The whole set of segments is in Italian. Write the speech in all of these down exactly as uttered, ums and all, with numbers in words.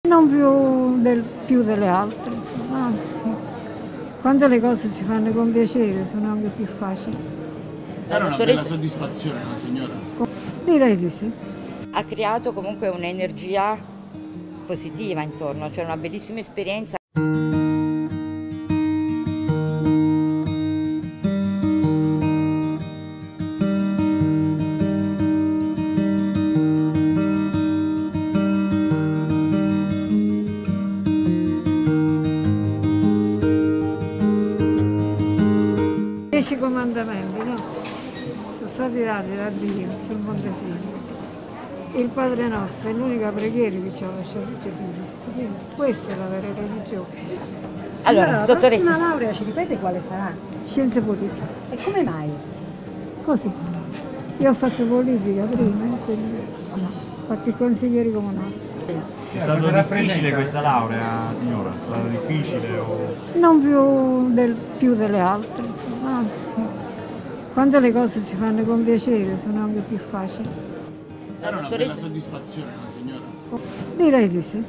Non più, del, più delle altre, insomma, anzi, quando le cose si fanno con piacere sono anche più facili. Era una bella soddisfazione, no, signora? Direi di sì. Ha creato comunque un'energia positiva intorno, cioè una bellissima esperienza. Dieci comandamenti, no? Sono stati dati da Dio sul Monte Sinai. Il Padre nostro è l'unica preghiera che ci ha lasciato Gesù Cristo. Quindi questa è la vera religione. Allora, Allora, la dottoressa, prossima laurea ci ripete quale sarà? Scienze politiche. E come mai? Così. Io ho fatto politica prima, quindi ho fatto il consigliere comunale. È stato difficile questa laurea, signora? È stato difficile o... Non più, del, più delle altre, insomma, anzi, quando le cose si fanno con piacere sono anche più facili. Era una bella soddisfazione, no, signora? Direi di sì.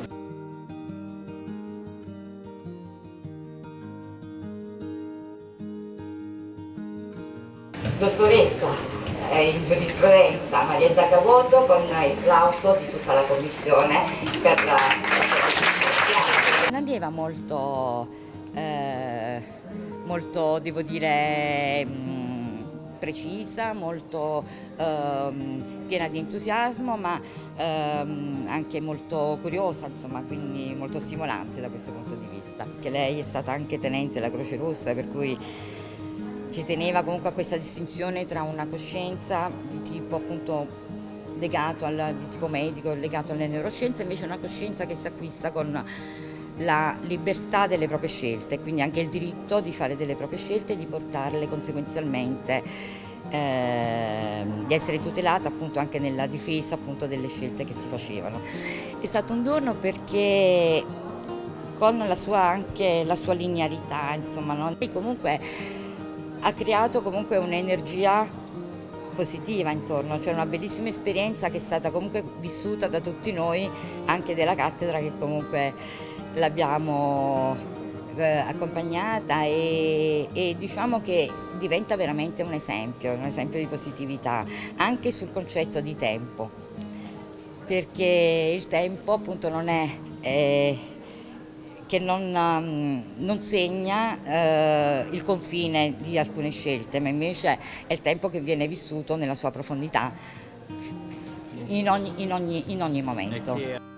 dottoressa in giurisprudenza Marietta Cavoto, con il plauso di tutta la commissione per la un'allieva molto, eh, molto devo dire mh, precisa, molto ehm, piena di entusiasmo, ma ehm, anche molto curiosa, insomma, quindi molto stimolante da questo punto di vista. Che lei è stata anche tenente della Croce Rossa, per cui ci teneva comunque a questa distinzione tra una coscienza di tipo appunto legato al, di tipo medico, legato alle neuroscienze, invece una coscienza che si acquista con la libertà delle proprie scelte, quindi anche il diritto di fare delle proprie scelte e di portarle conseguenzialmente, eh, di essere tutelata appunto anche nella difesa appunto delle scelte che si facevano. È stato un dono perché con la sua, anche la sua linearità, insomma, no? E comunque ha creato comunque un'energia positiva intorno, cioè una bellissima esperienza che è stata comunque vissuta da tutti noi, anche della cattedra che comunque l'abbiamo eh, accompagnata e, e diciamo che diventa veramente un esempio, un esempio di positività, anche sul concetto di tempo, perché il tempo appunto non è... è che non, um, non segna eh, il confine di alcune scelte, ma invece è il tempo che viene vissuto nella sua profondità in ogni, in ogni, in ogni momento.